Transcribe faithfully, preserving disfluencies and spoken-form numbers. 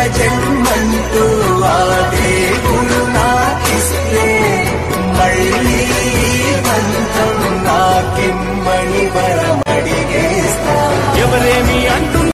జన్మంటూ ఆ దేవుడు నాకిస్తే మళ్ళీ బంధం నాకిమ్మని వరమడిగేస్తా. ఎవరేమి అంటు